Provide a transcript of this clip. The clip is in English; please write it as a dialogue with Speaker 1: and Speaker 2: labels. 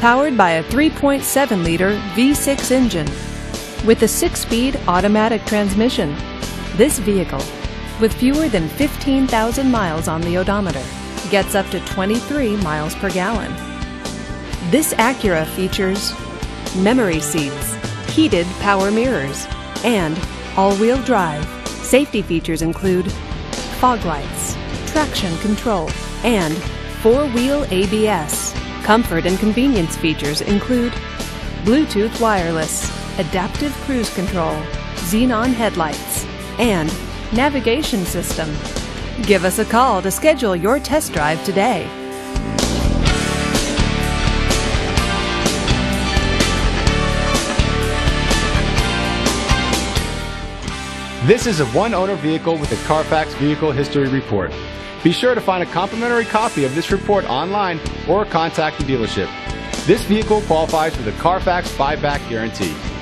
Speaker 1: powered by a 3.7-liter V6 engine with a 6-speed automatic transmission. This vehicle, with fewer than 15,000 miles on the odometer, gets up to 23 miles per gallon. This Acura features memory seats, heated power mirrors, and all-wheel drive. Safety features include fog lights, traction control, and 4-wheel ABS. Comfort and convenience features include Bluetooth wireless, adaptive cruise control, xenon headlights, and navigation system. Give us a call to schedule your test drive today.
Speaker 2: This is a one-owner vehicle with a Carfax Vehicle History Report. Be sure to find a complimentary copy of this report online or contact the dealership. This vehicle qualifies for the Carfax Buyback Guarantee.